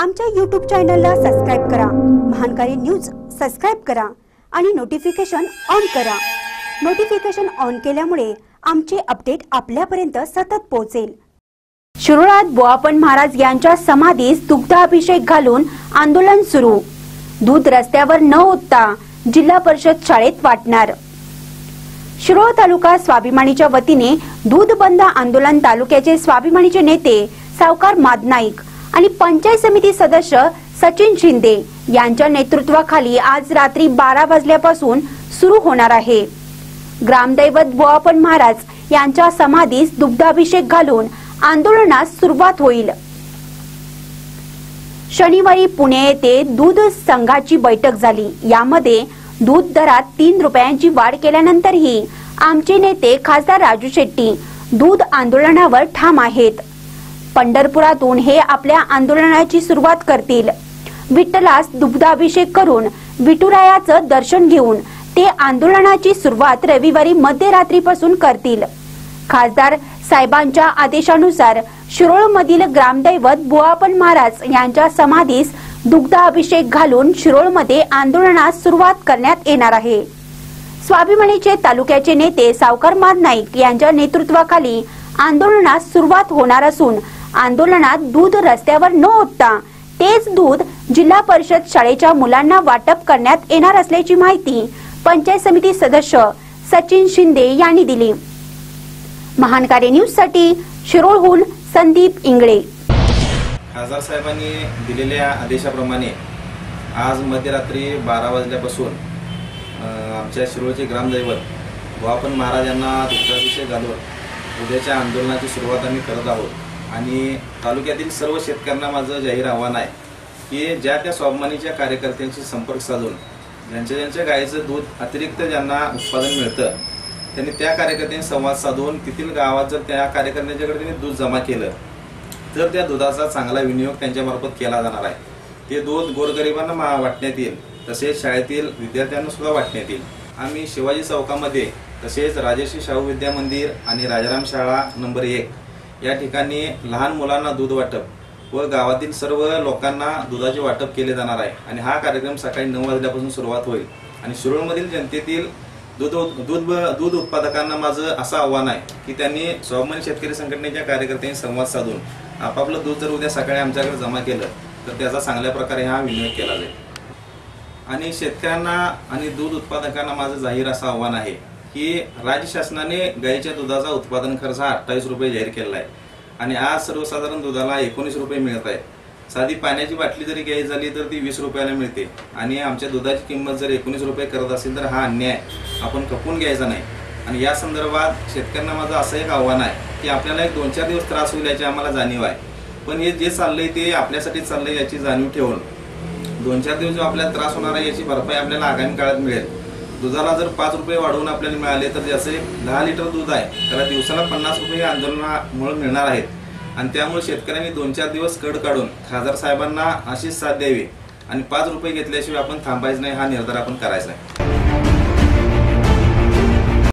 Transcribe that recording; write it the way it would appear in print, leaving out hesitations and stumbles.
आमच्या YouTube चॅनलला subscribe करा, महानकारी न्यूज सबस्क्राइब करा आणि नोटिफिकेशन ऑन करा। नोटिफिकेशन ऑन केल्यामुळे आमचे अपडेट आपल्यापर्यंत सतत पोहोचेल। शिरोळात बुआपण महाराज यांच्या समाधीस दुग्धाभिषेक घालून आंदोलन सुरू। दूध रस्त्यावर न ओतता जिल्हा परिषद शाळेत वाटणार। शिरोळ तालुका स्वाभिमानीच्या वतीने दूध बंद आंदोलन तालुक्याचे स्वाभिमानीचे नेते सावकार मादनाईक आणि पंचायत समिती सदस्य सचिन शिंदे यांच्या नेतृत्वाखाली आज रात्री 12 वाजल्यापासून सुरू होणार आहे। ग्रामदैवत बुआपण महाराज यांच्या समाधीस दुग्धाभिषेक घालून आंदोलनास सुरुवात होईल। शनिवारी पुणे येथे दूध संघाची बैठक झाली। यामध्ये दूध दरात 3 रुपयांची वाढ केल्यानंतरही आमचे नेते खासदार राजू शेट्टी दूध आंदोलनावर ठाम आहेत। पंढरपुरातून हे आपल्या आंदोलनाची सुरुवात करतील। विठ्ठलास दुग्धाभिषेक करून विठुरायाचं दर्शन घेऊन ते आंदोलनाची सुरुवात रविवारी मध्यरात्रीपासून करतील। खासदार साहेबांच्या आदेशानुसार शिरोळमधील ग्रामदैवत बुआपण महाराज यांच्या समाधीस दुग्धाभिषेक घालून शिरोळमध्ये आंदोलनास सुरुवात करण्यात येणार आहे। स्वाभिमानीचे तालुक्याचे नेते सावकार मादनाईक यांच्या नेतृत्वाखाली आंदोलनास सुरुवात होणार असून आंदोलनात दूध रस्त्यावर न ओतता तेच दूध जिल्हा परिषद शाळेच्या मुलांना वाटप करण्यात येणार असल्याची माहिती पंचायत समिती सदस्य सचिन शिंदे यांनी दिली। महानकारी न्यूज साठी शिरोळहून संदीप इंगळे। खासदार साहेबांनी दिलेल्या आदेशाप्रमाणे आज मध्यरात्री 12 वाजल्यापासून आमच्या शिरोळचे ग्रामदैवत बुआपण महाराज यांना दुग्धाभिषेक घालून उद्याच्या आंदोलनाची सुरुवात आम्ही करत आहोत। आणि तालुक्यातील सर्व शेतकऱ्यांना माझं जाहीर आव्हान आहे की ज्या त्या स्वाभिमानीच्या कार्यकर्त्यांशी संपर्क साधून ज्यांच्या गायीचं दूध अतिरिक्त ज्यांना उत्पादन मिळतं त्यांनी त्या कार्यकर्त्यांशी संवाद साधून तेथील गावात जर त्या कार्यकर्त्यांच्याकडे त्यांनी दूध जमा केलं तर त्या दुधाचा चांगला विनियोग त्यांच्यामार्फत केला जाणार आहे। ते दूध गोरगरिबांना वाटण्यात येईल, तसेच शाळेतील विद्यार्थ्यांना सुद्धा वाटण्यात येईल। आम्ही शिवाजी चौकामध्ये तसेच राजश्री शाहू विद्या मंदिर आणि राजाराम शाळा नंबर 1 या ठिकाणी लहान मुलांना दूध वाटप व गावातील सर्व लोकांना दुधाचे वाटप केले जाणार आहे। आणि हा कार्यक्रम सकाळी 9 वाजल्यापासून सुरुवात होईल। आणि शिरोळमधील जनतेतील दूध उत्पादकांना माझं असं आव्हान आहे की त्यांनी स्वाभिमानी शेतकरी संघटनेच्या कार्यकर्त्यांशी संवाद साधून आपापलं दूध जर उद्या सकाळी आमच्याकडे जमा केलं तर त्याचा चांगल्या प्रकारे हा विनियोग केला जाईल। आणि शेतकऱ्यांना आणि दूध उत्पादकांना माझं जाहीर असं आव्हान आहे की राज्य शासनाने गायीच्या दुधाचा उत्पादन खर्च हा 28 रुपये जाहीर केला आहे आणि आज सर्वसाधारण दुधाला 19 रुपये मिळत आहे। साधी पाण्याची बाटली जरी घ्यायची झाली तर ती 20 रुपयाला मिळते आणि आमच्या दुधाची किंमत जर 19 रुपये करत असेल तर हा अन्याय आपण खपून घ्यायचा नाही। आणि या संदर्भात शेतकऱ्यांना माझं असं एक आव्हान आहे की आपल्याला एक 2-4 दिवस त्रास होईल याची आम्हाला जाणीव आहे, पण हे जे चाललंय ते आपल्यासाठी चाललंय याची जाणीव ठेवून 2-4 दिवस जो आपल्याला त्रास होणार आहे याची भरपाई आपल्याला आगामी काळात मिळेल। दुधाला जर 5 रुपये वाढवून आपल्याला मिळाले तर जसे 10 लिटर दूध आहे त्याला दिवसाला 50 रुपये आंदोलनामुळे मिळणार आहेत। आणि त्यामुळे शेतकऱ्यांनी 2-4 दिवस कड काढून खासदार साहेबांना अशीच साथ द्यावी आणि 5 रुपये घेतल्याशिवाय आपण थांबायचं नाही, हा निर्धार आपण करायचा आहे।